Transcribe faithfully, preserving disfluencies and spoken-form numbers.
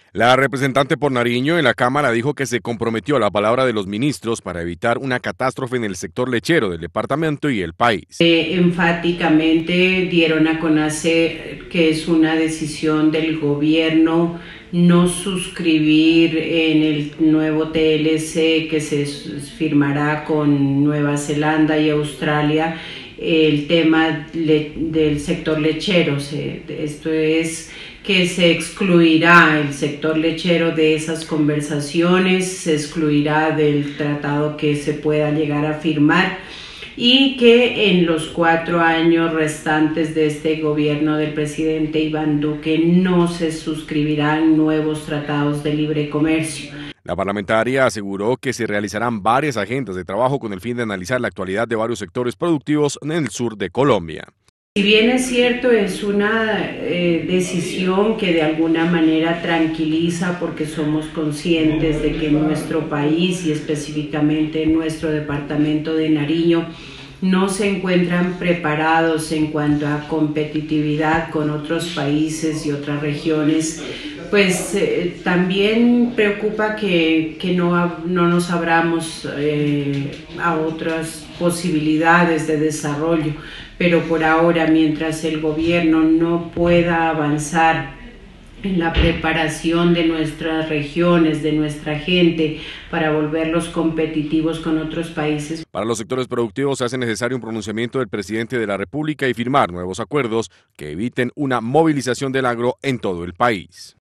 La representante por Nariño en la Cámara dijo que se comprometió a la palabra de los ministros para evitar una catástrofe en el sector lechero del departamento y el país. Eh, enfáticamente dieron a conocer que es una decisión del gobierno no suscribir en el nuevo T L C que se firmará con Nueva Zelanda y Australia el tema le, del sector lechero. Se, esto es que se excluirá el sector lechero de esas conversaciones, se excluirá del tratado que se pueda llegar a firmar y que en los cuatro años restantes de este gobierno del presidente Iván Duque no se suscribirán nuevos tratados de libre comercio. La parlamentaria aseguró que se realizarán varias agendas de trabajo con el fin de analizar la actualidad de varios sectores productivos en el sur de Colombia. Si bien es cierto, es una eh, decisión que de alguna manera tranquiliza porque somos conscientes de que en nuestro país y específicamente en nuestro departamento de Nariño no se encuentran preparados en cuanto a competitividad con otros países y otras regiones, pues eh, también preocupa que, que no, no nos abramos eh, a otras posibilidades de desarrollo, pero por ahora, mientras el gobierno no pueda avanzar en la preparación de nuestras regiones, de nuestra gente, para volverlos competitivos con otros países. Para los sectores productivos se hace necesario un pronunciamiento del presidente de la República y firmar nuevos acuerdos que eviten una movilización del agro en todo el país.